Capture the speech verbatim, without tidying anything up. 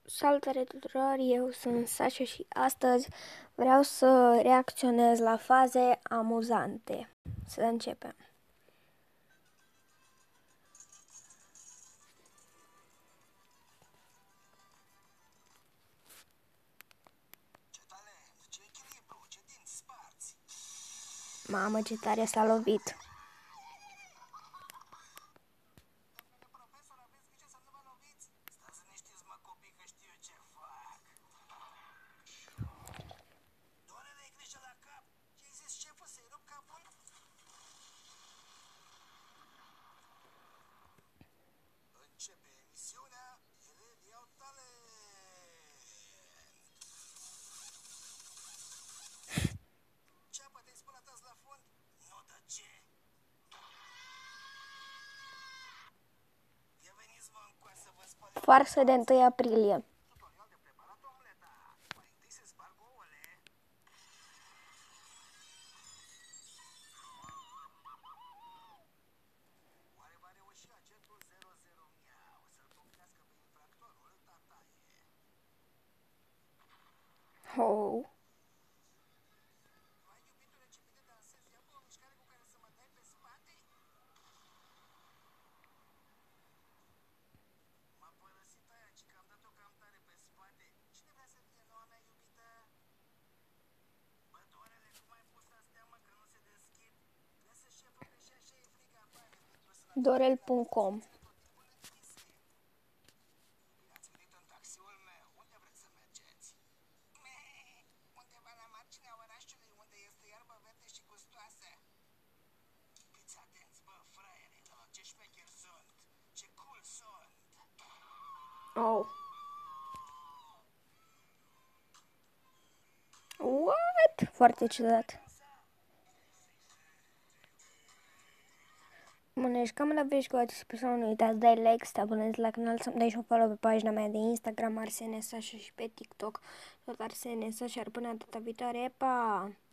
Salutare tuturor, eu sunt Sasha și astăzi vreau să reacționez la faze amuzante. Să începem. Mamă, ce tare s-a lovit. Începe emisiunea, elevii au talent. Ceapă, te-ai spălat azi la fund? Nu, de ce? Ia veniți, mă, încoa să vă spăl eu. Farsă de întâi aprilie. Tutorial de preparat omleta. Mai întâi se sparg ouăle. Oare va reuși agentul zero zero miau să-l pocnească pe infractorul tataie? Oh. Vai, iubitule, ce bine dansezi. Ia-mi o mișcare cu care să mă dai pe spate. M-a părăsit aia, ci că am dat-o cam tare pe spate. Cine vrea să fie noua mea iubită? Bă, Dorele, cum ai pus astea, mă, că nu se deschid? Lasă, șefă, că și așa e frig afară. Eu sunt la dorel punct com. tot timpul închise. Bine ați venit în taxiul meu. Unde vreți să mergeți? Meh, undeva la marginea orașului, unde este iarbă verde și gustoasă. Fiți atenți, bă, fraierilor, ce șmecheri sunt, ce cool sunt. Oh. What? Foarte ciudat. Bună, ești cam la vești cu acest persoană, nu uitați, dai like, să te abonezi la canal, să-mi dai și un follow pe pagina mea de Instagram, Arsene Sasha, și pe TikTok, tot Arsene Sasha, până data viitoare, pa!